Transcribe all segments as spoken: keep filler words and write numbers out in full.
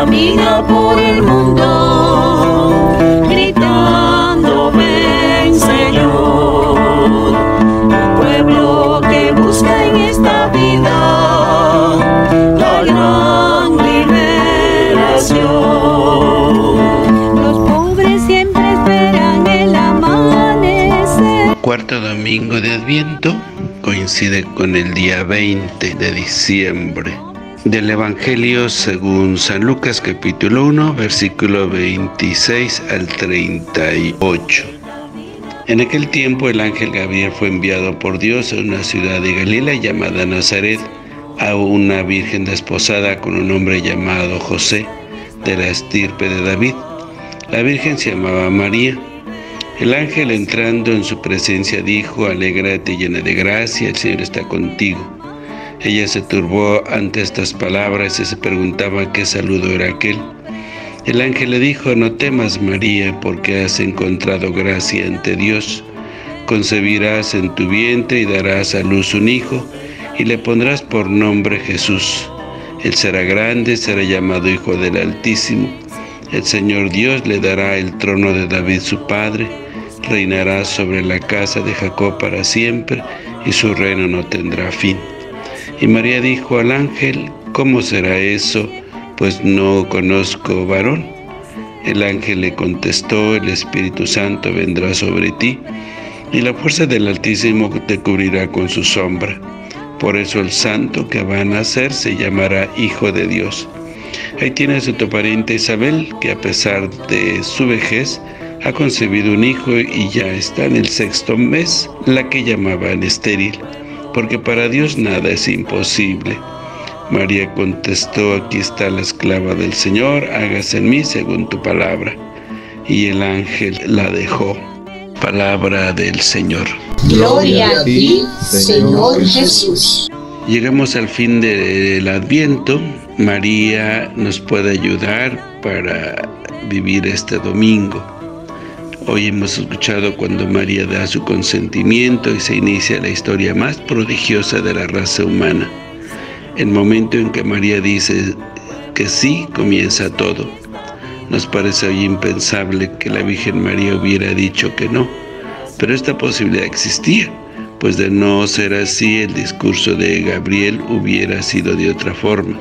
camina por el mundo, gritando ven Señor. Un pueblo que busca en esta vida la gran liberación. Los pobres siempre esperan el amanecer. Cuarto domingo de Adviento coincide con el día veinte de diciembre. Del Evangelio según San Lucas, capítulo uno, versículo veintiséis al treinta y ocho. En aquel tiempo el ángel Gabriel fue enviado por Dios a una ciudad de Galilea llamada Nazaret, a una virgen desposada con un hombre llamado José, de la estirpe de David. La virgen se llamaba María. El ángel, entrando en su presencia, dijo: alégrate, llena de gracia, el Señor está contigo. Ella se turbó ante estas palabras y se preguntaba qué saludo era aquel. El ángel le dijo: no temas, María, porque has encontrado gracia ante Dios. Concebirás en tu vientre y darás a luz un hijo, y le pondrás por nombre Jesús. Él será grande, será llamado Hijo del Altísimo. El Señor Dios le dará el trono de David su padre, reinará sobre la casa de Jacob para siempre, y su reino no tendrá fin. Y María dijo al ángel: ¿cómo será eso? Pues no conozco varón. El ángel le contestó: el Espíritu Santo vendrá sobre ti, y la fuerza del Altísimo te cubrirá con su sombra. Por eso el santo que va a nacer se llamará Hijo de Dios. Ahí tienes a tu pariente Isabel, que a pesar de su vejez ha concebido un hijo y ya está en el sexto mes, la que llamaban estéril, porque para Dios nada es imposible. María contestó: aquí está la esclava del Señor, hágase en mí según tu palabra. Y el ángel la dejó. Palabra del Señor. Gloria a ti, Señor Jesús. Llegamos al fin del Adviento. María nos puede ayudar para vivir este domingo. Hoy hemos escuchado cuando María da su consentimiento y se inicia la historia más prodigiosa de la raza humana. El momento en que María dice que sí, comienza todo. Nos parece hoy impensable que la Virgen María hubiera dicho que no, pero esta posibilidad existía, pues de no ser así, el discurso de Gabriel hubiera sido de otra forma.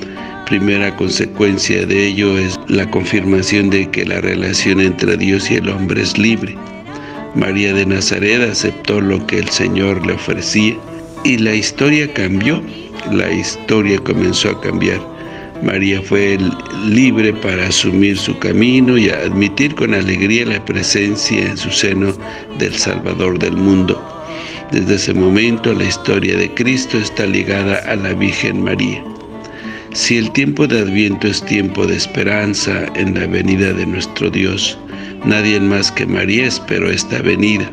Primera consecuencia de ello es la confirmación de que la relación entre Dios y el hombre es libre. María de Nazaret aceptó lo que el Señor le ofrecía y la historia cambió, la historia comenzó a cambiar. María fue libre para asumir su camino y admitir con alegría la presencia en su seno del Salvador del mundo. Desde ese momento la historia de Cristo está ligada a la Virgen María. Si el tiempo de Adviento es tiempo de esperanza en la venida de nuestro Dios, nadie más que María esperó esta venida.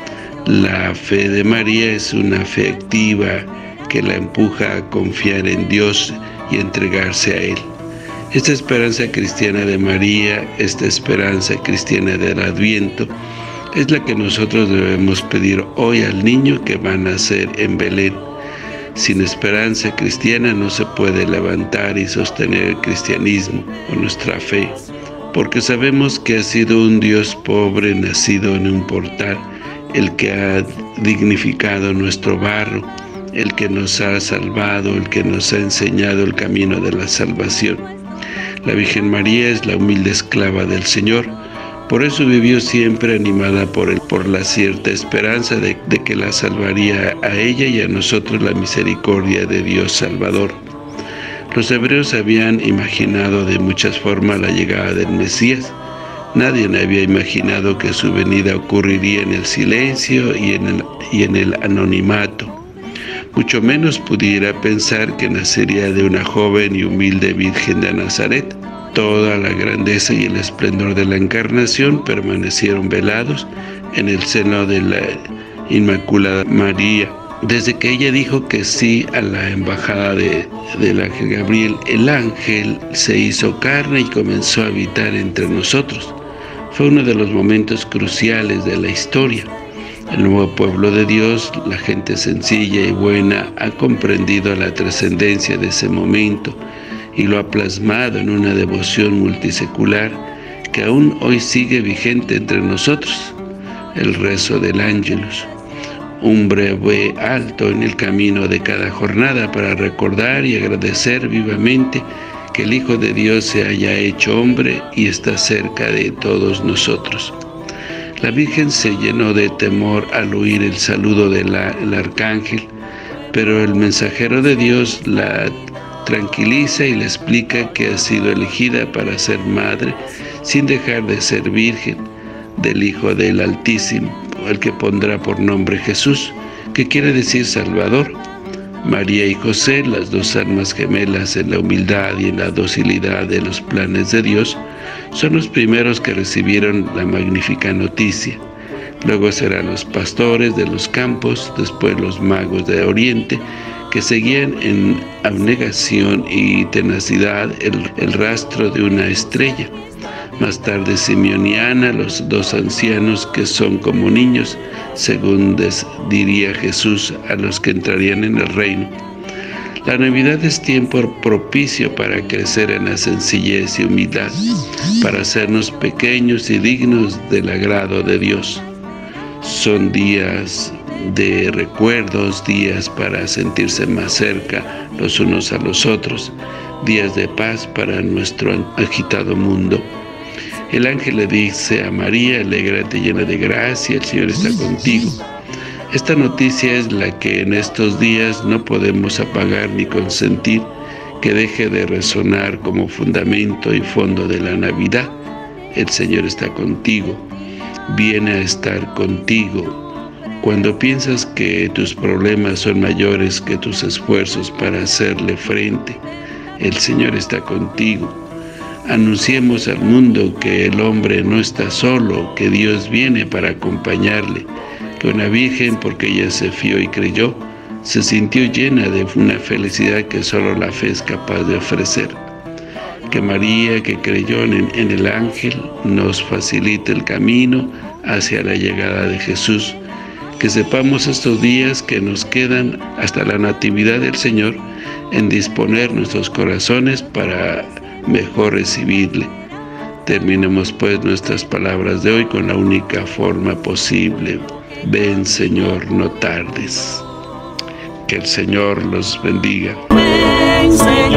La fe de María es una fe activa que la empuja a confiar en Dios y entregarse a Él. Esta esperanza cristiana de María, esta esperanza cristiana del Adviento, es la que nosotros debemos pedir hoy al niño que va a nacer en Belén. Sin esperanza cristiana no se puede levantar y sostener el cristianismo o nuestra fe, porque sabemos que ha sido un Dios pobre nacido en un portal, el que ha dignificado nuestro barro, el que nos ha salvado, el que nos ha enseñado el camino de la salvación. La Virgen María es la humilde esclava del Señor. Por eso vivió siempre animada por él, por la cierta esperanza de, de que la salvaría a ella y a nosotros la misericordia de Dios Salvador. Los hebreos habían imaginado de muchas formas la llegada del Mesías. Nadie había imaginado que su venida ocurriría en el silencio y en el, y en el anonimato. Mucho menos pudiera pensar que nacería de una joven y humilde Virgen de Nazaret. Toda la grandeza y el esplendor de la encarnación permanecieron velados en el seno de la Inmaculada María. Desde que ella dijo que sí a la embajada de, del ángel Gabriel, el ángel se hizo carne y comenzó a habitar entre nosotros. Fue uno de los momentos cruciales de la historia. El nuevo pueblo de Dios, la gente sencilla y buena, ha comprendido la trascendencia de ese momento y lo ha plasmado en una devoción multisecular que aún hoy sigue vigente entre nosotros, el rezo del Ángelus. Un breve alto en el camino de cada jornada para recordar y agradecer vivamente que el Hijo de Dios se haya hecho hombre y está cerca de todos nosotros. La Virgen se llenó de temor al oír el saludo del arcángel, pero el mensajero de Dios la tranquiliza y le explica que ha sido elegida para ser madre sin dejar de ser virgen del Hijo del Altísimo, el que pondrá por nombre Jesús, que quiere decir Salvador. María y José, las dos almas gemelas en la humildad y en la docilidad de los planes de Dios, son los primeros que recibieron la magnífica noticia. Luego serán los pastores de los campos, después los magos de Oriente, que seguían en abnegación y tenacidad el, el rastro de una estrella. Más tarde Simeón y Ana, los dos ancianos que son como niños, según diría Jesús, a los que entrarían en el reino. La Navidad es tiempo propicio para crecer en la sencillez y humildad, para hacernos pequeños y dignos del agrado de Dios. Son días de recuerdos, días para sentirse más cerca los unos a los otros, días de paz para nuestro agitado mundo. El ángel le dice a María: alégrate llena de gracia, el Señor está contigo. Esta noticia es la que en estos días no podemos apagar ni consentir que deje de resonar como fundamento y fondo de la Navidad. El Señor está contigo, viene a estar contigo. Cuando piensas que tus problemas son mayores que tus esfuerzos para hacerle frente, el Señor está contigo. Anunciemos al mundo que el hombre no está solo, que Dios viene para acompañarle, que una virgen, porque ella se fió y creyó, se sintió llena de una felicidad que solo la fe es capaz de ofrecer. Que María, que creyó en, en el ángel, nos facilite el camino hacia la llegada de Jesús. Que sepamos estos días que nos quedan hasta la natividad del Señor en disponer nuestros corazones para mejor recibirle. Terminemos pues nuestras palabras de hoy con la única forma posible: ven, Señor, no tardes. Que el Señor los bendiga. Ven,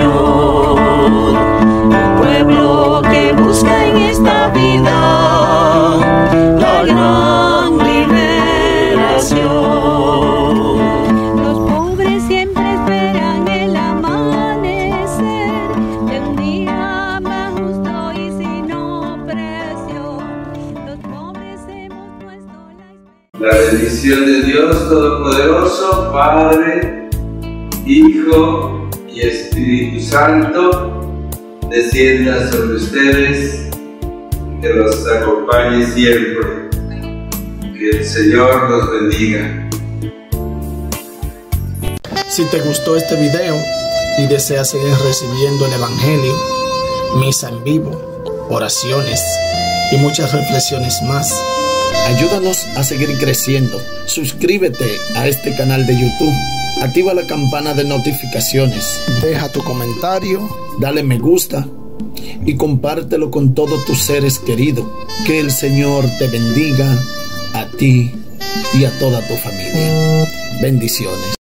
Señor, un pueblo que busca en esta vida la gran liberación. Los pobres siempre esperan el amanecer de un día más justo y sin opresión. Los pobres hemos puesto la La bendición de Dios Todopoderoso, Padre, Hijo y Espíritu Santo, descienda sobre ustedes, que los acompañe siempre. Que el Señor los bendiga. Si te gustó este video y deseas seguir recibiendo el Evangelio, misa en vivo, oraciones y muchas reflexiones más, ayúdanos a seguir creciendo. Suscríbete a este canal de YouTube, activa la campana de notificaciones, deja tu comentario, dale me gusta y compártelo con todos tus seres queridos. Que el Señor te bendiga a ti y a toda tu familia. Bendiciones.